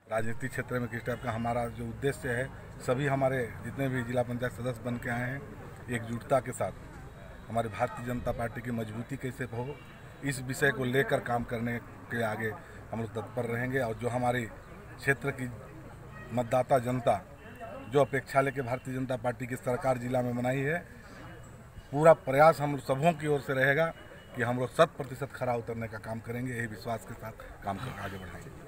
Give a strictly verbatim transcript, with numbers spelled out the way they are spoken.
राजनीतिक क्षेत्र में किस टाइप का हमारा जो उद्देश्य है, सभी हमारे जितने भी जिला पंचायत सदस्य बन के आए हैं, एकजुटता के साथ हमारी भारतीय जनता पार्टी की मजबूती कैसे हो, इस विषय को लेकर काम करने के आगे हम लोग तत्पर रहेंगे। और जो हमारी क्षेत्र की मतदाता जनता जो अपेक्षा लेके भारतीय जनता पार्टी की सरकार जिला में बनाई है, पूरा प्रयास हम सबों की ओर से रहेगा कि हम लोग शत प्रतिशत खरा उतरने का काम करेंगे। यही विश्वास के साथ काम कर आगे बढ़ाएंगे।